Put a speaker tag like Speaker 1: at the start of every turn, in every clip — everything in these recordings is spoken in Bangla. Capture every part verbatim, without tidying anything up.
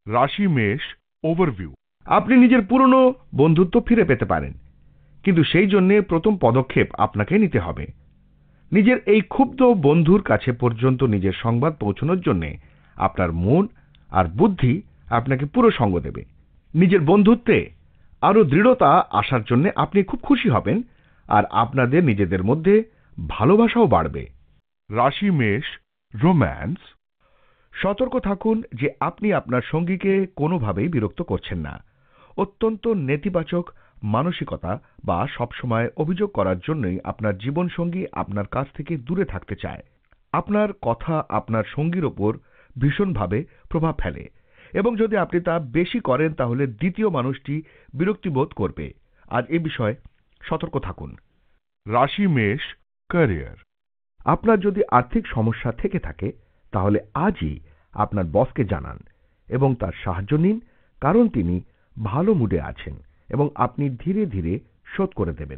Speaker 1: রাশি মেষ ওভারভিউ।
Speaker 2: আপনি নিজের পুরনো বন্ধুত্ব ফিরে পেতে পারেন, কিন্তু সেই জন্য প্রথম পদক্ষেপ আপনাকে নিতে হবে। নিজের এই ক্ষুব্ধ বন্ধুর কাছে পর্যন্ত নিজের সংবাদ পৌঁছানোর জন্য আপনার মন আর বুদ্ধি আপনাকে পুরো সঙ্গ দেবে। নিজের বন্ধুত্বে আরো দৃঢ়তা আসার জন্য আপনি খুব খুশি হবেন, আর আপনাদের নিজেদের মধ্যে ভালোবাসাও বাড়বে।
Speaker 1: রাশি মেষ রোম্যান্স।
Speaker 2: সতর্ক থাকুন যে আপনি আপনার সঙ্গীকে কোনোভাবেই বিরক্ত করছেন না। অত্যন্ত নেতিবাচক মানসিকতা বা সবসময় অভিযোগ করার জন্যই আপনার জীবনসঙ্গী আপনার কাছ থেকে দূরে থাকতে চায়। আপনার কথা আপনার সঙ্গীর ওপর ভীষণভাবে প্রভাব ফেলে, এবং যদি আপনি তা বেশি করেন তাহলে দ্বিতীয় মানুষটি বিরক্তিবোধ করবে। আজ এ বিষয়ে সতর্ক থাকুন।
Speaker 1: রাশি মেষ ক্যারিয়ার।
Speaker 2: আপনার যদি আর্থিক সমস্যা থেকে থাকে তাহলে আজই আপনার বসকে জানান এবং তার সাহায্য নিন, কারণ তিনি ভালো মুডে আছেন এবং আপনি ধীরে ধীরে শোধ করে দেবেন।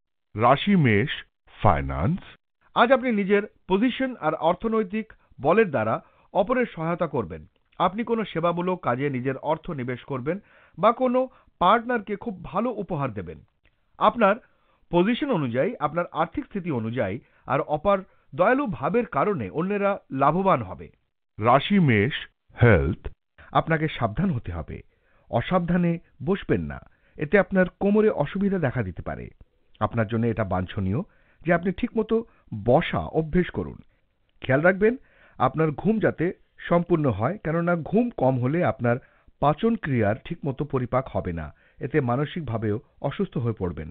Speaker 1: রাশি মেষ ফাইন্যান্স।
Speaker 2: আজ আপনি নিজের পজিশন আর অর্থনৈতিক বলের দ্বারা অপরের সহায়তা করবেন। আপনি কোনো সেবামূলক কাজে নিজের অর্থ নিবেশ করবেন বা কোনো পার্টনারকে খুব ভালো উপহার দেবেন। আপনার পজিশন অনুযায়ী, আপনার আর্থিক স্থিতি অনুযায়ী আর অপার দয়ালু ভাবের কারণে অন্যেরা লাভবান হবে।
Speaker 1: রাশি মেষ হেলথ।
Speaker 2: আপনাকে সাবধান হতে হবে। অসাবধানে বসবেন না, এতে আপনার কোমরে অসুবিধা দেখা দিতে পারে। আপনার জন্য এটা বাঞ্ছনীয় যে আপনি ঠিকমতো বসা অভ্যেস করুন। খেয়াল রাখবেন আপনার ঘুম যাতে সম্পূর্ণ হয়, কেননা ঘুম কম হলে আপনার পাচন ক্রিয়ার ঠিকমতো পরিপাক হবে না, এতে মানসিকভাবেও অসুস্থ হয়ে পড়বেন।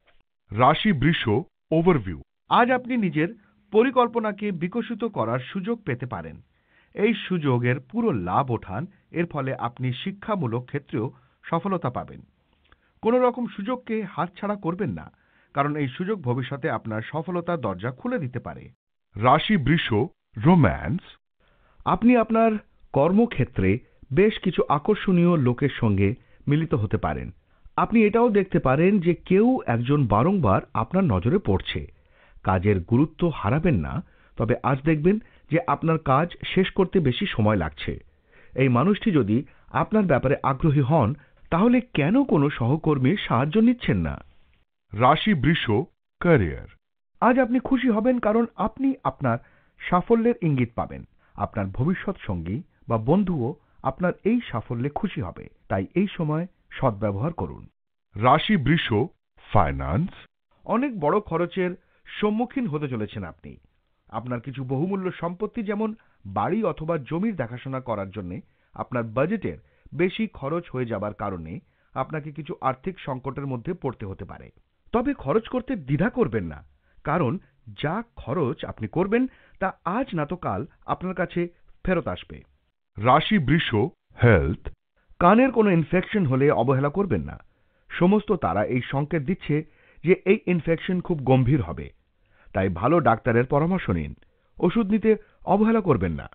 Speaker 1: রাশি বৃষ ওভারভিউ।
Speaker 2: আজ আপনি নিজের পরিকল্পনাকে বিকশিত করার সুযোগ পেতে পারেন। এই সুযোগের পুরো লাভ ওঠান, এর ফলে আপনি শিক্ষামূলক ক্ষেত্রেও সফলতা পাবেন। কোনো রকম সুযোগকে হাতছাড়া করবেন না, কারণ এই সুযোগ ভবিষ্যতে আপনার সফলতার দরজা খুলে দিতে পারে।
Speaker 1: রাশি বৃষ রোম্যান্স।
Speaker 2: আপনি আপনার কর্মক্ষেত্রে বেশ কিছু আকর্ষণীয় লোকের সঙ্গে মিলিত হতে পারেন। আপনি এটাও দেখতে পারেন যে কেউ একজন বারংবার আপনার নজরে পড়ছে। কাজের গুরুত্ব হারাবেন না, তবে আজ দেখবেন যে আপনার কাজ শেষ করতে বেশি সময় লাগছে। এই মানুষটি যদি আপনার ব্যাপারে আগ্রহী হন, তাহলে কেন কোনো সহকর্মীর সাহায্য নিচ্ছেন না?
Speaker 1: রাশি বৃষ ক্যারিয়ার।
Speaker 2: আজ আপনি খুশি হবেন, কারণ আপনি আপনার সাফল্যের ইঙ্গিত পাবেন। আপনার ভবিষ্যৎ সঙ্গী বা বন্ধুও আপনার এই সাফল্যে খুশি হবে, তাই এই সময় সদ্ব্যবহার করুন।
Speaker 1: রাশি বৃষ ফাইন্যান্স।
Speaker 2: অনেক বড় খরচের সম্মুখীন হতে চলেছেন আপনি। আপনার কিছু বহুমূল্য সম্পত্তি যেমন বাড়ি অথবা জমির দেখাশোনা করার জন্য আপনার বাজেটের বেশি খরচ হয়ে যাবার কারণে আপনাকে কিছু আর্থিক সংকটের মধ্যে পড়তে হতে পারে। তবে খরচ করতে দ্বিধা করবেন না, কারণ যা খরচ আপনি করবেন তা আজ না তো কাল আপনার কাছে ফেরত আসবে।
Speaker 1: রাশি বৃষ হেলথ।
Speaker 2: কানের কোনো ইনফেকশন হলে অবহেলা করবেন না। সমস্ত তারা এই সংকেত দিচ্ছে যে এই ইনফেকশন খুব গম্ভীর হবে, তাই ভালো ডাক্তারের পরামর্শ নিন। ওষুধ নিতে অবহেলা করবেন না।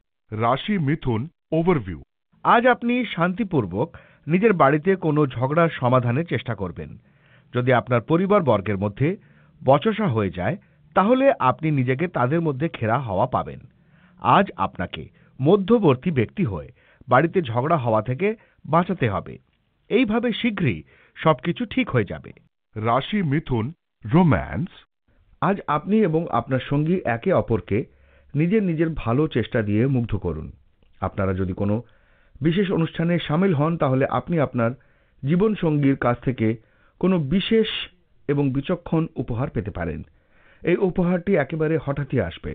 Speaker 1: রাশি মিথুন ওভারভিউ।
Speaker 2: আজ আপনি শান্তিপূর্বক নিজের বাড়িতে কোনো ঝগড়ার সমাধানের চেষ্টা করবেন। যদি আপনার পরিবার বর্গের মধ্যে বচসা হয়ে যায়, তাহলে আপনি নিজেকে তাদের মধ্যে ঘেরা হওয়া পাবেন। আজ আপনাকে মধ্যবর্তী ব্যক্তি হয়ে বাড়িতে ঝগড়া হওয়া থেকে বাঁচাতে হবে। এইভাবে শীঘ্রই সবকিছু ঠিক হয়ে যাবে।
Speaker 1: রাশি মিথুন রোম্যান্স।
Speaker 2: আজ আপনি এবং আপনার সঙ্গী একে অপরকে নিজের নিজের ভালো চেষ্টা দিয়ে মুগ্ধ করুন। আপনারা যদি কোনো বিশেষ অনুষ্ঠানে সামিল হন, তাহলে আপনি আপনার জীবনসঙ্গীর কাছ থেকে কোনো বিশেষ এবং বিচক্ষণ উপহার পেতে পারেন। এই উপহারটি একেবারে হঠাৎই আসবে।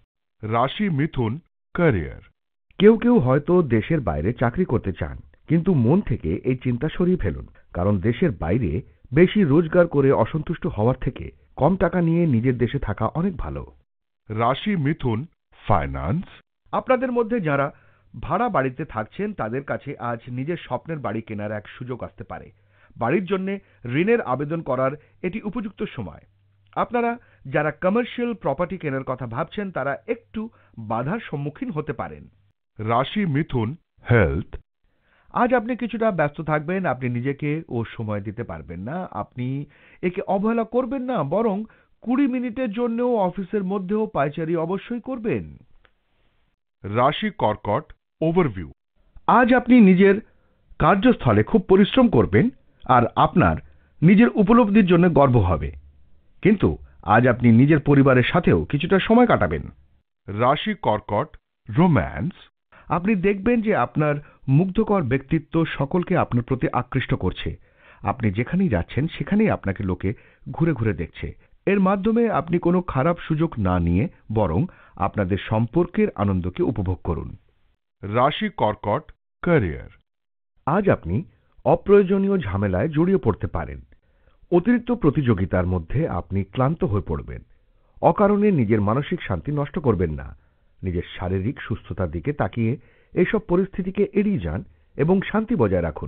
Speaker 1: রাশি মিথুন ক্যারিয়ার।
Speaker 2: কেউ কেউ হয়তো দেশের বাইরে চাকরি করতে চান, কিন্তু মন থেকে এই চিন্তা সরিয়ে ফেলুন, কারণ দেশের বাইরে বেশি রোজগার করে অসন্তুষ্ট হওয়ার থেকে কম টাকা নিয়ে নিজের দেশে থাকা অনেক ভালো।
Speaker 1: রাশি মিথুন ফাইন্যান্স।
Speaker 2: আপনাদের মধ্যে যারা ভাড়া বাড়িতে থাকছেন, তাদের কাছে আজ নিজের স্বপ্নের বাড়ি কেনার এক সুযোগ আসতে পারে। বাড়ির জন্য ঋণের আবেদন করার এটি উপযুক্ত সময়। আপনারা যারা কমার্শিয়াল প্রপার্টি কেনার কথা ভাবছেন, তারা একটু বাধার সম্মুখীন হতে পারেন।
Speaker 1: রাশি মিথুন হেলথ।
Speaker 2: আজ আপনি কিছুটা ব্যস্ত থাকবেন, আপনি নিজেকে ও সময় দিতে পারবেন না। আপনি একে অবহেলা করবেন না, বরং কুড়ি মিনিটের জন্যও অফিসের মধ্যেও পায়চারি অবশ্যই করবেন।
Speaker 1: রাশি কর্কট ওভারভিউ।
Speaker 2: আজ আপনি নিজের কার্যস্থলে খুব পরিশ্রম করবেন আর আপনার নিজের উপলব্ধির জন্য গর্ব হবে, কিন্তু আজ আপনি নিজের পরিবারের সাথেও কিছুটা সময় কাটাবেন।
Speaker 1: রাশি কর্কট রোম্যান্স,
Speaker 2: আপনি দেখবেন যে আপনার মুগ্ধকর ব্যক্তিত্ব সকলকে আপনার প্রতি আকৃষ্ট করছে। আপনি যেখানেই যাচ্ছেন সেখানেই আপনাকে লোকে ঘুরে ঘুরে দেখছে। এর মাধ্যমে আপনি কোনো খারাপ সুযোগ না নিয়ে বরং আপনাদের সম্পর্কের আনন্দকে উপভোগ করুন।
Speaker 1: রাশি কর্কট ক্যারিয়ার,
Speaker 2: আজ আপনি অপ্রয়োজনীয় ঝামেলায় জড়িয়ে পড়তে পারেন। অতিরিক্ত প্রতিযোগিতার মধ্যে আপনি ক্লান্ত হয়ে পড়বেন। অকারণে নিজের মানসিক শান্তি নষ্ট করবেন না। নিজের শারীরিক সুস্থতার দিকে তাকিয়ে এইসব পরিস্থিতিকে এড়িয়ে যান এবং শান্তি বজায় রাখুন।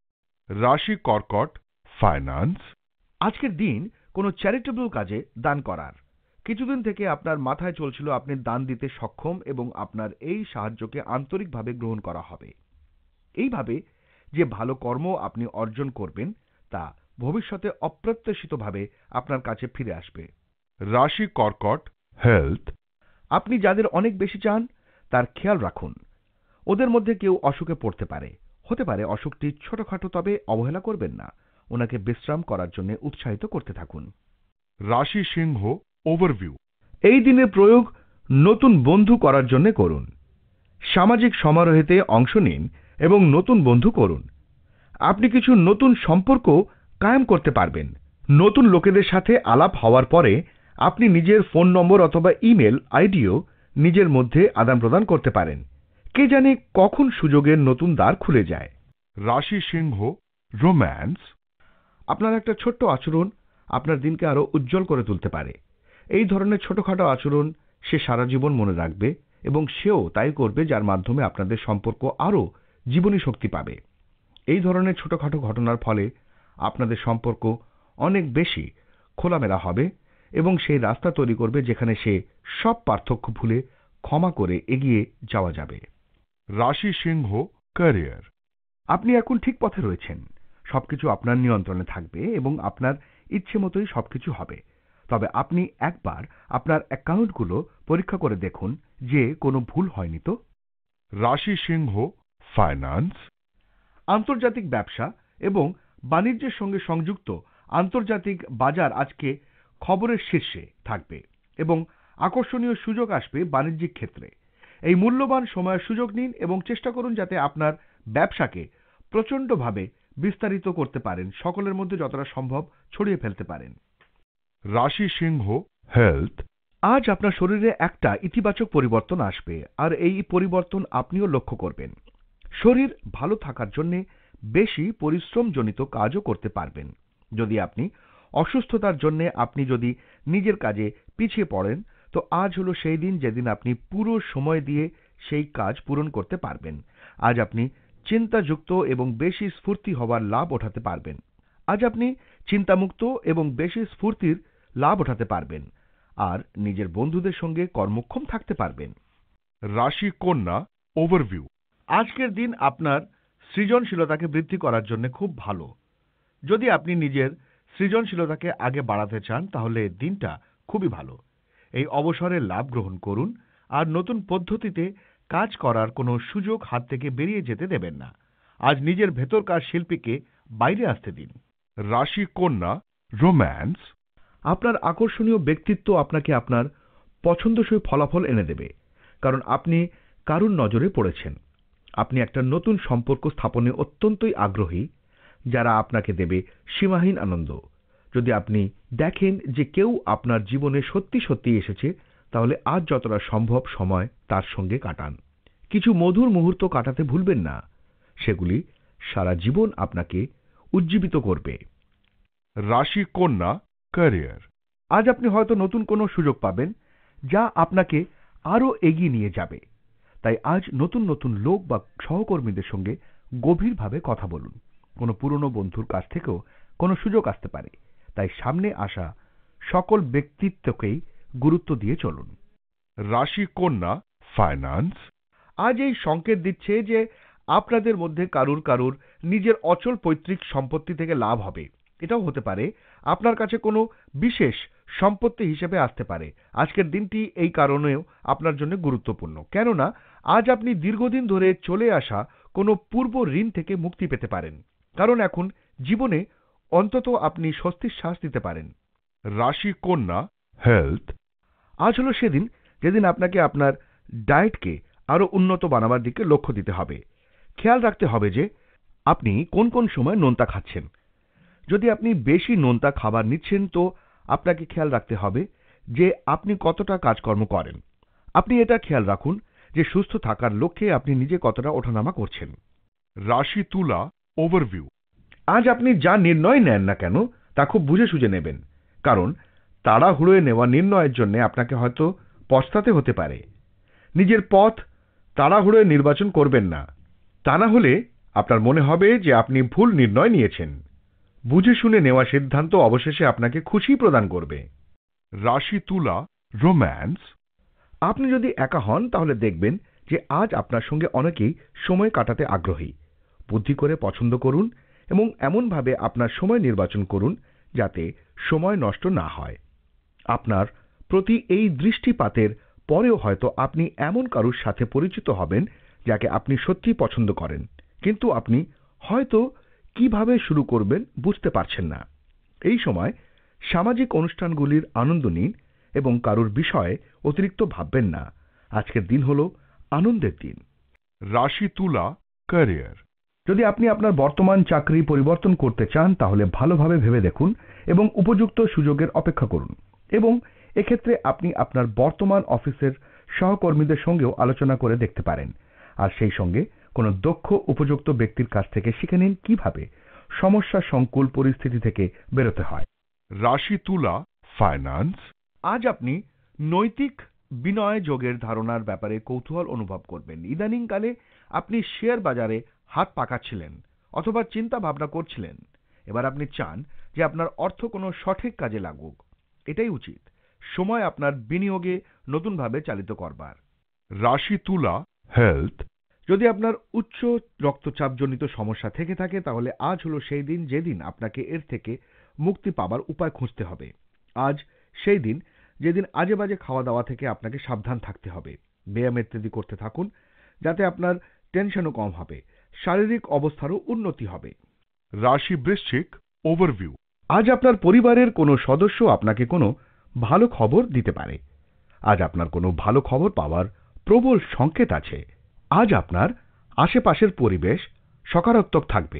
Speaker 1: রাশি কর্কট ফাইন্যান্স,
Speaker 2: আজকের দিন কোনো চ্যারিটেবল কাজে দান করার। কিছুদিন থেকে আপনার মাথায় চলছিল আপনি দান দিতে সক্ষম এবং আপনার এই সাহায্যকে আন্তরিকভাবে গ্রহণ করা হবে। এইভাবে যে ভালো কর্ম আপনি অর্জন করবেন তা ভবিষ্যতে অপ্রত্যাশিতভাবে আপনার কাছে ফিরে আসবে।
Speaker 1: রাশি কর্কট হেলথ,
Speaker 2: আপনি যাদের অনেক বেশি চান তার খেয়াল রাখুন। ওদের মধ্যে কেউ অসুখে পড়তে পারে। হতে পারে অসুখটি ছোটখাটো, তবে অবহেলা করবেন না। ওনাকে বিশ্রাম করার জন্য উৎসাহিত করতে থাকুন।
Speaker 1: রাশি সিংহ ওভারভিউ,
Speaker 2: এই দিনের প্রয়োগ নতুন বন্ধু করার জন্য করুন। সামাজিক সমারোহেতে অংশ নিন এবং নতুন বন্ধু করুন। আপনি কিছু নতুন সম্পর্ক কায়েম করতে পারবেন। নতুন লোকেদের সাথে আলাপ হওয়ার পরে আপনি নিজের ফোন নম্বর অথবা ইমেল আইডিও নিজের মধ্যে আদান প্রদান করতে পারেন। কে জানে কখন সুযোগের নতুন দ্বার খুলে যায়।
Speaker 1: রাশি সিংহ রোম্যান্স,
Speaker 2: আপনার একটা ছোট্ট আচরণ আপনার দিনকে আরো উজ্জ্বল করে তুলতে পারে। এই ধরনের ছোটখাটো আচরণ সে সারা জীবন মনে রাখবে এবং সেও তাই করবে, যার মাধ্যমে আপনাদের সম্পর্ক আরো জীবনী শক্তি পাবে। এই ধরনের ছোটখাটো ঘটনার ফলে আপনাদের সম্পর্ক অনেক বেশি খোলামেলা হবে এবং সেই রাস্তা তৈরি করবে যেখানে সে সব পার্থক্য ভুলে ক্ষমা করে এগিয়ে যাওয়া যাবে।
Speaker 1: রাশি সিংহ ক্যারিয়ার,
Speaker 2: আপনি এখন ঠিক পথে রয়েছেন। সবকিছু আপনার নিয়ন্ত্রণে থাকবে এবং আপনার ইচ্ছে মতোই সবকিছু হবে। তবে আপনি একবার আপনার অ্যাকাউন্টগুলো পরীক্ষা করে দেখুন যে কোনো ভুল হয়নি তো।
Speaker 1: রাশি সিংহ ফাইন্যান্স,
Speaker 2: আন্তর্জাতিক ব্যবসা এবং বাণিজ্যের সঙ্গে সংযুক্ত আন্তর্জাতিক বাজার আজকে খবরের শীর্ষে থাকবে এবং আকর্ষণীয় সুযোগ আসবে বাণিজ্যিক ক্ষেত্রে। এই মূল্যবান সময়ের সুযোগ নিন এবং চেষ্টা করুন যাতে আপনার ব্যবসাকে প্রচণ্ডভাবে বিস্তারিত করতে পারেন, সকলের মধ্যে যতটা সম্ভব ছড়িয়ে ফেলতে পারেন।
Speaker 1: রাশি সিংহ হেলথ,
Speaker 2: আজ আপনার শরীরে একটা ইতিবাচক পরিবর্তন আসবে আর এই পরিবর্তন আপনিও লক্ষ্য করবেন। শরীর ভালো থাকার জন্য বেশি পরিশ্রমজনিত কাজও করতে পারবেন। যদি আপনি অসুস্থতার জন্য আপনি যদি নিজের কাজে পিছিয়ে পড়েন, তো আজ হলো সেই দিন যেদিন আপনি পুরো সময় দিয়ে সেই কাজ পূরণ করতে পারবেন। আজ আপনি চিন্তাযুক্ত এবং বেশি স্ফূর্তি হওয়ার লাভ ওঠাতে পারবেন। আজ আপনি চিন্তামুক্ত এবং বেশি স্ফূর্তির লাভ ওঠাতে পারবেন আর নিজের বন্ধুদের সঙ্গে কর্মক্ষম থাকতে পারবেন।
Speaker 1: রাশি কন্যা ওভারভিউ,
Speaker 2: আজকের দিন আপনার সৃজনশীলতাকে বৃদ্ধি করার জন্য খুব ভালো। যদি আপনি নিজের সৃজনশীলতাকে আগে বাড়াতে চান তাহলে দিনটা খুবই ভালো। এই অবসরের লাভ গ্রহণ করুন আর নতুন পদ্ধতিতে কাজ করার কোনো সুযোগ হাত থেকে বেরিয়ে যেতে দেবেন না। আজ নিজের ভেতরকার শিল্পীকে বাইরে আসতে দিন।
Speaker 1: রাশি কন্যা রোম্যান্স,
Speaker 2: আপনার আকর্ষণীয় ব্যক্তিত্ব আপনাকে আপনার পছন্দসই ফলাফল এনে দেবে, কারণ আপনি কারুর নজরে পড়েছেন। আপনি একটা নতুন সম্পর্ক স্থাপনে অত্যন্তই আগ্রহী, যারা আপনাকে দেবে সীমাহীন আনন্দ। যদি আপনি দেখেন যে কেউ আপনার জীবনে সত্যি সত্যি এসেছে, তাহলে আজ যতটা সম্ভব সময় তার সঙ্গে কাটান। কিছু মধুর মুহূর্ত কাটাতে ভুলবেন না, সেগুলি সারা জীবন আপনাকে উজ্জীবিত করবে।
Speaker 1: রাশি কন্যা ক্যারিয়ার,
Speaker 2: আজ আপনি হয়তো নতুন কোনো সুযোগ পাবেন যা আপনাকে আরো এগিয়ে নিয়ে যাবে। তাই আজ নতুন নতুন লোক বা সহকর্মীদের সঙ্গে গভীরভাবে কথা বলুন। কোনো পুরনো বন্ধুর কাছ থেকেও কোনো সুযোগ আসতে পারে, তাই সামনে আসা সকল ব্যক্তিত্বকেই গুরুত্ব দিয়ে চলুন।
Speaker 1: রাশি কন্যা ফাইন্যান্স,
Speaker 2: আজ এই সংকেত দিচ্ছে যে আপনাদের মধ্যে কারুর কারুর নিজের অচল পৈতৃক সম্পত্তি থেকে লাভ হবে। এটাও হতে পারে আপনার কাছে কোনো বিশেষ সম্পত্তি হিসেবে আসতে পারে। আজকের দিনটি এই কারণেও আপনার জন্য গুরুত্বপূর্ণ, কেননা আজ আপনি দীর্ঘদিন ধরে চলে আসা কোনো পূর্ব ঋণ থেকে মুক্তি পেতে পারেন, কারণ এখন জীবনে অন্তত আপনি স্বস্তির শ্বাস দিতে পারেন।
Speaker 1: রাশি কন্যা হেলথ।
Speaker 2: আজ হলো সেদিন যেদিন আপনাকে আপনার ডায়েটকে আরো উন্নত বানাবার দিকে লক্ষ্য দিতে হবে। খেয়াল রাখতে হবে যে আপনি কোন কোন সময় নোনতা খাচ্ছেন। যদি আপনি বেশি নোনতা খাবার নিচ্ছেন তো আপনাকে খেয়াল রাখতে হবে যে আপনি কতটা কাজকর্ম করেন। আপনি এটা খেয়াল রাখুন যে সুস্থ থাকার লক্ষ্যে আপনি নিজে কতটা ওঠানামা করছেন।
Speaker 1: রাশি তুলা ওভারভিউ।
Speaker 2: আজ আপনি যা নির্ণয় নেন না কেন তা খুব বুঝে সুঝে নেবেন, কারণ তাড়াহুড়োয় নেওয়া নির্ণয়ের জন্য আপনাকে হয়তো পস্তাতে হতে পারে। নিজের পথ তাড়াহুড়োয় নির্বাচন করবেন না, তা না হলে আপনার মনে হবে যে আপনি ভুল নির্ণয় নিয়েছেন। বুঝে শুনে নেওয়া সিদ্ধান্ত অবশেষে আপনাকে খুশি প্রদান করবে।
Speaker 1: রাশি তুলা রোম্যান্স।
Speaker 2: আপনি যদি একা হন তাহলে দেখবেন যে আজ আপনার সঙ্গে অনেকেই সময় কাটাতে আগ্রহী। বুদ্ধি করে পছন্দ করুন এবং এমনভাবে আপনার সময় নির্বাচন করুন যাতে সময় নষ্ট না হয়। আপনার প্রতি এই দৃষ্টিপাতের পরেও হয়তো আপনি এমন কারুর সাথে পরিচিত হবেন যাকে আপনি সত্যিই পছন্দ করেন, কিন্তু আপনি হয়তো কিভাবে শুরু করবেন বুঝতে পারছেন না। এই সময় সামাজিক অনুষ্ঠানগুলির আনন্দ নিন এবং কারুর বিষয়ে অতিরিক্ত ভাববেন না। আজকের দিন হলো আনন্দের দিন।
Speaker 1: রাশি তুলা ক্যারিয়ার।
Speaker 2: যদি আপনি আপনার বর্তমান চাকরি পরিবর্তন করতে চান তাহলে ভালোভাবে ভেবে দেখুন এবং উপযুক্ত সুযোগের অপেক্ষা করুন, এবং এক্ষেত্রে আপনি আপনার বর্তমান অফিসের সহকর্মীদের সঙ্গেও আলোচনা করে দেখতে পারেন। আর সেই সঙ্গে কোনো দক্ষ উপযুক্ত ব্যক্তির কাছ থেকে শিখে নিন কিভাবে সমস্যা সংকুল পরিস্থিতি থেকে বেরোতে হয়।
Speaker 1: রাশি তুলা ফাইন্যান্স।
Speaker 2: আজ আপনি নৈতিক বিনয় যোগের ধারণার ব্যাপারে কৌতূহল অনুভব করবেন। ইদানিংকালে আপনি শেয়ার বাজারে হাত পাকাচ্ছিলেন অথবা চিন্তা ভাবনা করছিলেন। এবার আপনি চান যে আপনার অর্থ কোনো সঠিক কাজে লাগুক। এটাই উচিত সময় আপনার বিনিয়োগে নতুনভাবে চালিত করবার।
Speaker 1: রাশি তুলা হেলথ।
Speaker 2: যদি আপনার উচ্চ রক্তচাপজনিত সমস্যা থেকে থাকে তাহলে আজ হলো সেই দিন যেদিন আপনাকে এর থেকে মুক্তি পাবার উপায় খুঁজতে হবে। আজ সেই দিন যেদিন আজে বাজে খাওয়া দাওয়া থেকে আপনাকে সাবধান থাকতে হবে। ব্যায়াম ইত্যাদি করতে থাকুন যাতে আপনার টেনশনও কম হবে, শারীরিক অবস্থারও উন্নতি হবে।
Speaker 1: রাশি বৃশ্চিক ওভারভিউ।
Speaker 2: আজ আপনার পরিবারের কোনো সদস্য আপনাকে কোনো ভালো খবর দিতে পারে। আজ আপনার কোনো ভালো খবর পাওয়ার প্রবল সংকেত আছে। আজ আপনার আশেপাশের পরিবেশ সকারাত্মক থাকবে।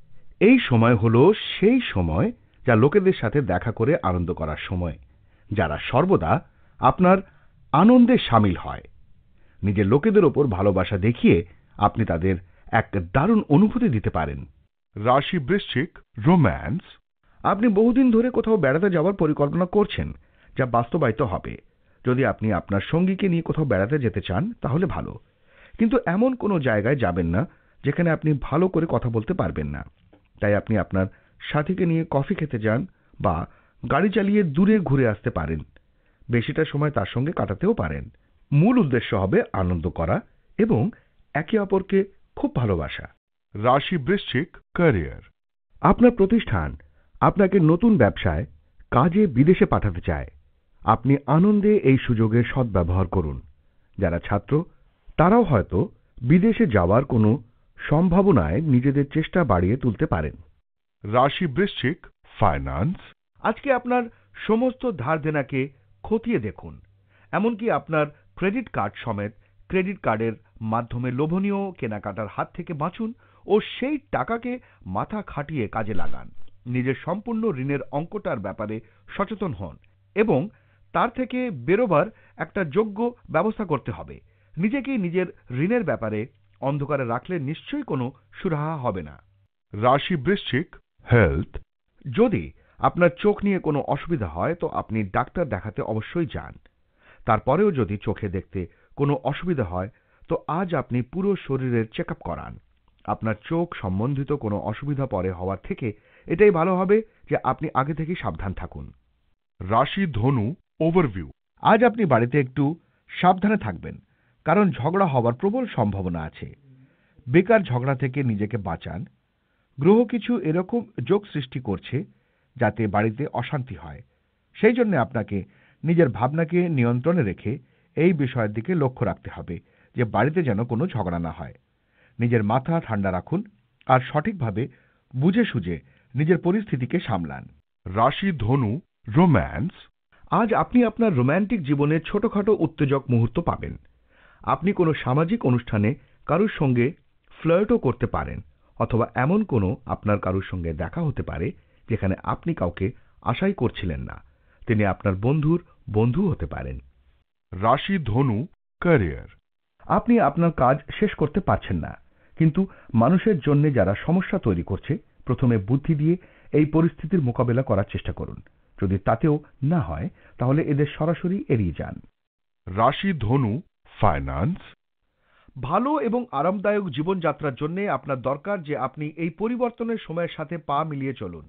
Speaker 2: এই সময় হলো সেই সময় যা লোকেদের সাথে দেখা করে আনন্দ করার সময়, যারা সর্বদা আপনার আনন্দে সামিল হয়। নিজের লোকেদের ওপর ভালোবাসা দেখিয়ে আপনি তাদের এক দারুণ অনুভূতি দিতে পারেন।
Speaker 1: রাশি বৃশ্চিক রোম্যান্স।
Speaker 2: আপনি বহুদিন ধরে কোথাও বেড়াতে যাওয়ার পরিকল্পনা করছেন যা বাস্তবায়িত হবে। যদি আপনি আপনার সঙ্গীকে নিয়ে কোথাও বেড়াতে যেতে চান তাহলে ভালো, কিন্তু এমন কোনো জায়গায় যাবেন না যেখানে আপনি ভালো করে কথা বলতে পারবেন না। তাই আপনি আপনার সাথীকে নিয়ে কফি খেতে যান বা গাড়ি চালিয়ে দূরে ঘুরে আসতে পারেন। বেশিটা সময় তার সঙ্গে কাটাতেও পারেন। মূল উদ্দেশ্য হবে আনন্দ করা এবং একে অপরকে খুব ভালোবাসা।
Speaker 1: রাশি বৃশ্চিক ক্যারিয়ার।
Speaker 2: আপনার প্রতিষ্ঠান আপনাকে নতুন ব্যবসায় কাজে বিদেশে পাঠাতে চায়। আপনি আনন্দে এই সুযোগের সদ্ব্যবহার করুন। যারা ছাত্র তারাও হয়তো বিদেশে যাওয়ার কোনো সম্ভাবনায় নিজেদের চেষ্টা বাড়িয়ে তুলতে পারেন।
Speaker 1: রাশি বৃশ্চিক ফাইন্যান্স।
Speaker 2: আজকে আপনার সমস্ত ধার দেনাকে খতিয়ে দেখুন, এমনকি আপনার ক্রেডিট কার্ড সমেত ক্রেডিট কার্ডের মাধ্যমে লোভনীয় কেনাকাটার হাত থেকে বাঁচুন ও সেই টাকাকে মাথা খাটিয়ে কাজে লাগান। নিজের সম্পূর্ণ ঋণের অঙ্কটার ব্যাপারে সচেতন হন এবং তার থেকে বেরোবার একটা যোগ্য ব্যবস্থা করতে হবে। নিজেকেই নিজের ঋণের ব্যাপারে অন্ধকারে রাখলে নিশ্চয়ই কোনো সুরাহা হবে না।
Speaker 1: রাশি বৃশ্চিক হেলথ।
Speaker 2: যদি আপনার চোখ নিয়ে কোনো অসুবিধা হয় তো আপনি ডাক্তার দেখাতে অবশ্যই যান। তারপরেও যদি চোখে দেখতে কোনো অসুবিধা হয় তো আজ আপনি পুরো শরীরের চেক আপ করান। আপনার চোখ সম্বন্ধিত কোনো অসুবিধা পরে হওয়ার থেকে এটাই ভালো হবে যে আপনি আগে থেকেই সাবধান থাকুন।
Speaker 1: রাশি ধনু ওভারভিউ।
Speaker 2: আজ আপনি বাড়িতে একটু সাবধানে থাকবেন, কারণ ঝগড়া হওয়ার প্রবল সম্ভাবনা আছে। বেকার ঝগড়া থেকে নিজেকে বাঁচান। গ্রহ কিছু এরকম যোগ সৃষ্টি করছে যাতে বাড়িতে অশান্তি হয়। সেই জন্য আপনাকে নিজের ভাবনাকে নিয়ন্ত্রণে রেখে এই বিষয়ের দিকে লক্ষ্য রাখতে হবে যে বাড়িতে যেন কোনো ঝগড়া না হয়। নিজের মাথা ঠান্ডা রাখুন আর সঠিকভাবে বুঝে সুঝে নিজের পরিস্থিতিকে সামলান।
Speaker 1: রাশি ধনু রোম্যান্স।
Speaker 2: আজ আপনি আপনার রোম্যান্টিক জীবনে ছোটখাটো উত্তেজক মুহূর্ত পাবেন। আপনি কোনো সামাজিক অনুষ্ঠানে কারুর সঙ্গে ফ্লার্টও করতে পারেন, অথবা এমন কোনো আপনার কারুর সঙ্গে দেখা হতে পারে যেখানে আপনি কাউকে আশাই করছিলেন না। তিনি আপনার বন্ধুর বন্ধু হতে পারেন।
Speaker 1: রাশি ধনু ক্যারিয়ার।
Speaker 2: আপনি আপনার কাজ শেষ করতে পারছেন না, কিন্তু মানুষের জন্য যারা সমস্যা তৈরি করছে, প্রথমে বুদ্ধি দিয়ে এই পরিস্থিতির মোকাবেলা করার চেষ্টা করুন। যদি তাতেও না হয় তাহলে এদের সরাসরি এড়িয়ে যান।
Speaker 1: রাশি ধনু ফাইন্যান্স।
Speaker 2: ভালো এবং আরামদায়ক জীবনযাত্রার জন্য আপনার দরকার যে আপনি এই পরিবর্তনের সময়ের সাথে পা মিলিয়ে চলুন।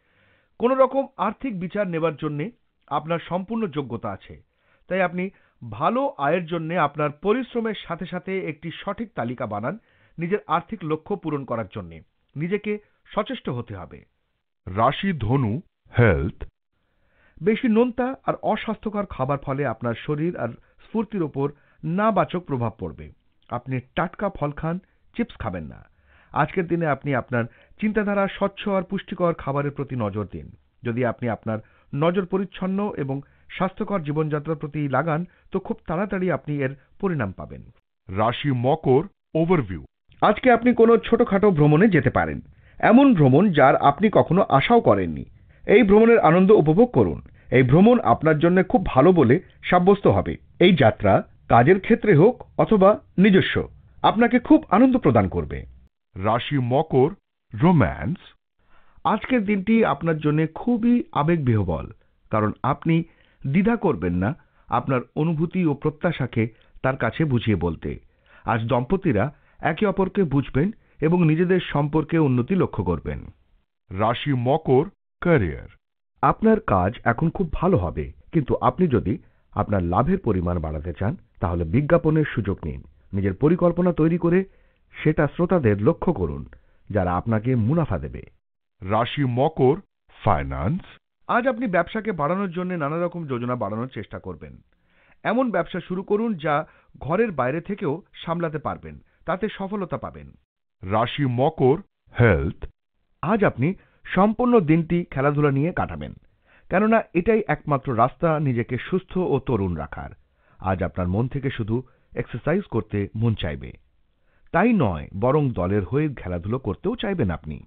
Speaker 2: কোন রকম আর্থিক বিচার নেবার জন্য আপনার সম্পূর্ণ যোগ্যতা আছে, তাই আপনি ভালো আয়ের জন্য আপনার পরিশ্রমের সাথে সাথে একটি সঠিক তালিকা বানান। নিজের আর্থিক লক্ষ্য পূরণ করার জন্য নিজেকে সচেষ্ট হতে হবে।
Speaker 1: রাশি ধনু হেলথ।
Speaker 2: বেশি নোনতা আর অস্বাস্থ্যকর খাবার ফলে আপনার শরীর আর স্ফূর্তির ওপর নাবাচক প্রভাব পড়বে। আপনি টাটকা ফল খান, চিপস খাবেন না। আজকের দিনে আপনি আপনার চিন্তাধারা স্বচ্ছ আর পুষ্টিকর খাবারের প্রতি নজর দিন। যদি আপনি আপনার নজর পরিচ্ছন্ন এবং স্বাস্থ্যকর জীবনযাত্রার প্রতি লাগান, তো খুব তাড়াতাড়ি আপনি এর পরিণাম পাবেন।
Speaker 1: রাশি মকর ওভারভিউ।
Speaker 2: আজকে আপনি কোনো ছোটখাটো ভ্রমণে যেতে পারেন, এমন ভ্রমণ যার আপনি কখনো আশাও করেননি। এই ভ্রমণের আনন্দ উপভোগ করুন। এই ভ্রমণ আপনার জন্য খুব ভালো বলে সাব্যস্ত হবে। এই যাত্রা কাজের ক্ষেত্রে হোক অথবা নিজস্ব, আপনাকে খুব আনন্দ প্রদান করবে।
Speaker 1: রাশি মকর রোম্যান্স।
Speaker 2: আজকের দিনটি আপনার জন্য খুবই আবেগবিহ্বল, কারণ আপনি দ্বিধা করবেন না আপনার অনুভূতি ও প্রত্যাশাকে তার কাছে বুঝিয়ে বলতে। আজ দম্পতিরা একে অপরকে বুঝবেন এবং নিজেদের সম্পর্কে উন্নতি লক্ষ্য করবেন।
Speaker 1: রাশি মকর ক্যারিয়ার।
Speaker 2: আপনার কাজ এখন খুব ভালো হবে, কিন্তু আপনি যদি আপনার লাভের পরিমাণ বাড়াতে চান তাহলে বিজ্ঞাপনের সুযোগ নিন। নিজের পরিকল্পনা তৈরি করে সেটা শ্রোতাদের লক্ষ্য করুন, যারা আপনাকে মুনাফা দেবে।
Speaker 1: রাশি মকর ফাইন্যান্স।
Speaker 2: আজ আপনি ব্যবসাকে বাড়ানোর জন্য নানা রকম যোজনা বাড়ানোর চেষ্টা করবেন। এমন ব্যবসা শুরু করুন যা ঘরের বাইরে থেকেও সামলাতে পারবেন, তাতে সফলতা পাবেন।
Speaker 1: রাশি মকর হেলথ।
Speaker 2: আজ আপনি সম্পূর্ণ দিনটি খেলাধুলা নিয়ে কাটাবেন, কেননা এটাই একমাত্র রাস্তা নিজেকে সুস্থ ও তরুণ রাখার। আজ আপনার মন থেকে শুধু এক্সারসাইজ করতে মন চাইবে, তাই নয় বরং দলের হয়ে খেলাধুলো করতেও চাইবেন আপনি।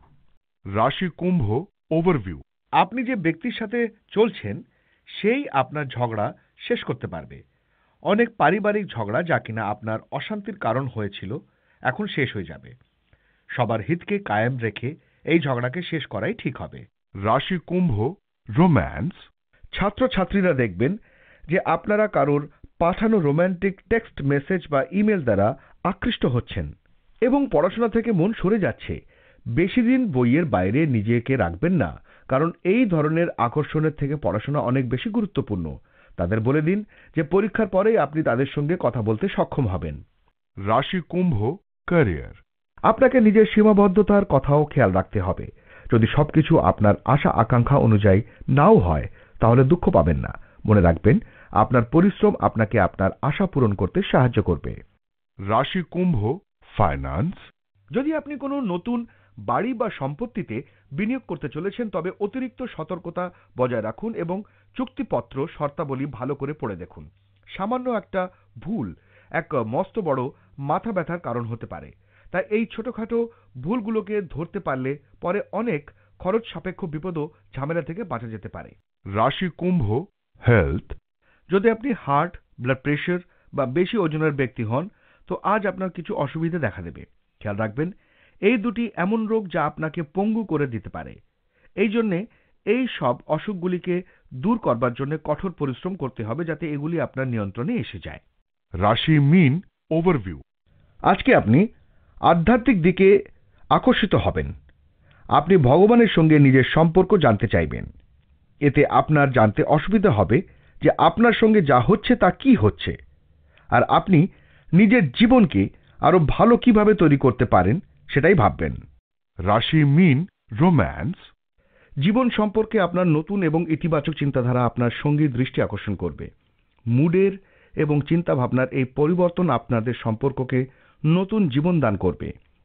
Speaker 1: রাশি কুম্ভ ওভারভিউ।
Speaker 2: আপনি যে ব্যক্তির সাথে চলছেন সেই আপনার ঝগড়া শেষ করতে পারবে। অনেক পারিবারিক ঝগড়া যা কিনা আপনার অশান্তির কারণ হয়েছিল এখন শেষ হয়ে যাবে। সবার হিতকে কায়েম রেখে এই ঝগড়াকে শেষ করাই ঠিক হবে।
Speaker 1: রাশি কুম্ভ রোম্যান্স।
Speaker 2: ছাত্রছাত্রীরা দেখবেন যে আপনারা কারোর পাঠানো রোম্যান্টিক টেক্সট মেসেজ বা ইমেল দ্বারা আকৃষ্ট হচ্ছেন এবং পড়াশোনা থেকে মন সরে যাচ্ছে। বেশি দিন বইয়ের বাইরে নিজেকে রাখবেন না, কারণ এই ধরনের আকর্ষণের থেকে পড়াশোনা অনেক বেশি গুরুত্বপূর্ণ। তাদের বলে দিন যে পরীক্ষার পরেই আপনি তাদের সঙ্গে কথা বলতে সক্ষম হবেন।
Speaker 1: রাশি কুম্ভ ক্যারিয়ার।
Speaker 2: আপনাকে নিজের সীমাবদ্ধতার কথাও খেয়াল রাখতে হবে। যদি সবকিছু আপনার আশা আকাঙ্ক্ষা অনুযায়ী নাও হয় তাহলে দুঃখ পাবেন না। মনে রাখবেন আপনার পরিশ্রম আপনাকে আপনার আশা পূরণ করতে সাহায্য করবে।
Speaker 1: রাশি কুম্ভ ফাইন্যান্স।
Speaker 2: যদি আপনি কোনো নতুন বাড়ি বা সম্পত্তিতে বিনিয়োগ করতে চলেছেন তবে অতিরিক্ত সতর্কতা বজায় রাখুন এবং চুক্তিপত্র শর্তাবলী ভালো করে পড়ে দেখুন। সামান্য একটা ভুল এক মস্ত বড় মাথা ব্যথার কারণ হতে পারে, তাই এই ছোটখাটো ভুলগুলোকে ধরতে পারলে পরে অনেক খরচ সাপেক্ষ বিপদ ও ঝামেলা থেকে বাঁচা যেতে পারে।
Speaker 1: রাশি কুম্ভ হেলথ।
Speaker 2: যদি আপনি হার্ট, ব্লাড প্রেশার বা বেশি ওজনের ব্যক্তি হন তো আজ আপনার কিছু অসুবিধা দেখা দেবে। খেয়াল রাখবেন এই দুটি এমন রোগ যা আপনাকে পঙ্গু করে দিতে পারে। এই জন্যে এই সব অসুখগুলিকে দূর করবার জন্য কঠোর পরিশ্রম করতে হবে যাতে এগুলি আপনার নিয়ন্ত্রণে এসে যায়।
Speaker 1: রাশি মীন ওভারভিউ।
Speaker 2: আজকে আপনি আধ্যাত্মিক দিকে আকর্ষিত হবেন। আপনি ভগবানের সঙ্গে নিজের সম্পর্ক জানতে চাইবেন। এতে আপনার জানতে অসুবিধা হবে যে আপনার সঙ্গে যা হচ্ছে তা কি হচ্ছে, আর আপনি নিজের জীবনকে আরো ভালো কিভাবে তৈরি করতে পারেন সেটাই ভাববেন।
Speaker 1: রাশি মীন রোম্যান্স।
Speaker 2: জীবন সম্পর্কে আপনার নতুন এবং ইতিবাচক চিন্তাধারা আপনার সঙ্গীর দৃষ্টি আকর্ষণ করবে। মুডের এবং চিন্তাভাবনার এই পরিবর্তন আপনাদের সম্পর্ককে নতুন জীবন দান করবে।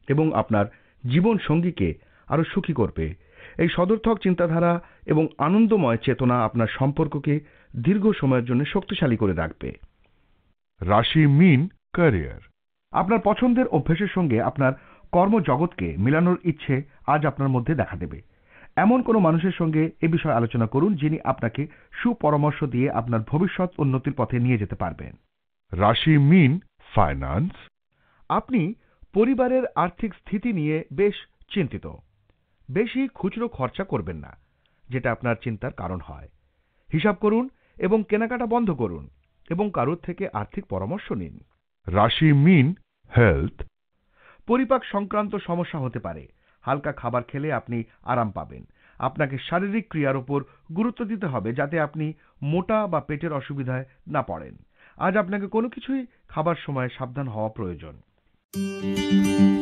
Speaker 2: এবং আপনার জীবন সঙ্গীকে আরো সুখী করবে। এই সদর্থক চিন্তাধারা এবং আনন্দময় চেতনা আপনার সম্পর্ককে দীর্ঘ সময়ের জন্য শক্তিশালী করে রাখবে।
Speaker 1: রাশি মিন ক্যারিয়ার।
Speaker 2: আপনার পছন্দের অভ্যাসের সঙ্গে আপনার কর্মজগৎকে মিলানোর ইচ্ছে আজ আপনার মধ্যে দেখা দেবে। এমন কোনো মানুষের সঙ্গে এ বিষয়ে আলোচনা করুন যিনি আপনাকে সুপরামর্শ দিয়ে আপনার ভবিষ্যৎ উন্নতির পথে নিয়ে যেতে পারবেন।
Speaker 1: রাশি মিন ফাইন্যান্স।
Speaker 2: আপনি পরিবারের আর্থিক স্থিতি নিয়ে বেশ চিন্তিত। বেশি খুচরো খরচা করবেন না, যেটা আপনার চিন্তার কারণ হয়। হিসাব করুন এবং কেনাকাটা বন্ধ করুন এবং কারোর থেকে আর্থিক পরামর্শ নিন।
Speaker 1: রাশি মিন হেলথ।
Speaker 2: পরিপাক সংক্রান্ত সমস্যা হতে পারে। হালকা খাবার খেলে আপনি আরাম পাবেন। আপনাকে শারীরিক ক্রিয়ার উপর গুরুত্ব দিতে হবে যাতে আপনি মোটা বা পেটের অসুবিধায় না পড়েন। আজ আপনাকে কোনো কিছুই খাবার সময় সাবধান হওয়া প্রয়োজন।